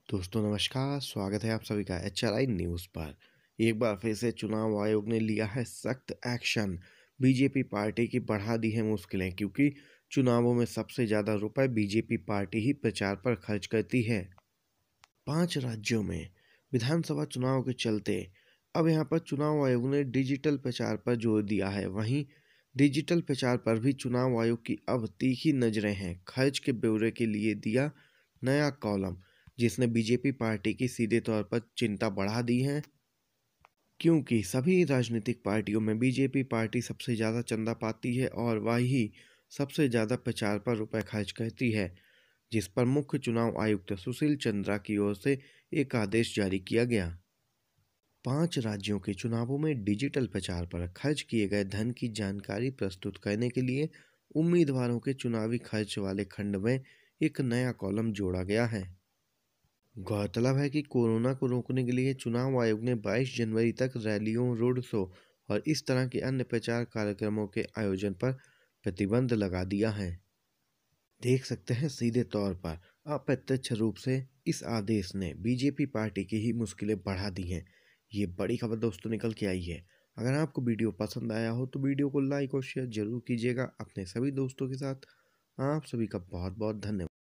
दोस्तों नमस्कार, स्वागत है आप सभी का HRI न्यूज़ पर। एक बार फिर से चुनाव आयोग ने लिया है सख्त एक्शन। बीजेपी पार्टी की बढ़ा दी है मुश्किलें, क्योंकि चुनावों में सबसे ज़्यादा रुपए बीजेपी पार्टी ही प्रचार पर खर्च करती है। 5 राज्यों में विधानसभा चुनाव के चलते अब यहाँ पर चुनाव आयोग ने डिजिटल प्रचार पर जोर दिया है। वहीं डिजिटल प्रचार पर भी चुनाव आयोग की अब तीखी नजरें हैं। खर्च के ब्यौरे के लिए दिया नया कॉलम, जिसने बीजेपी पार्टी की सीधे तौर पर चिंता बढ़ा दी है, क्योंकि सभी राजनीतिक पार्टियों में बीजेपी पार्टी सबसे ज़्यादा चंदा पाती है और वही सबसे ज़्यादा प्रचार पर रुपए खर्च करती है, जिस पर मुख्य चुनाव आयुक्त सुशील चंद्रा की ओर से एक आदेश जारी किया गया। 5 राज्यों के चुनावों में डिजिटल प्रचार पर खर्च किए गए धन की जानकारी प्रस्तुत करने के लिए उम्मीदवारों के चुनावी खर्च वाले खंड में एक नया कॉलम जोड़ा गया है। गौरतलब है कि कोरोना को रोकने के लिए चुनाव आयोग ने 22 जनवरी तक रैलियों, रोड शो और इस तरह के अन्य प्रचार कार्यक्रमों के आयोजन पर प्रतिबंध लगा दिया है। देख सकते हैं, सीधे तौर पर अप्रत्यक्ष रूप से इस आदेश ने बीजेपी पार्टी की ही मुश्किलें बढ़ा दी हैं। ये बड़ी खबर दोस्तों निकल के आई है। अगर आपको वीडियो पसंद आया हो तो वीडियो को लाइक और शेयर जरूर कीजिएगा अपने सभी दोस्तों के साथ। आप सभी का बहुत बहुत धन्यवाद।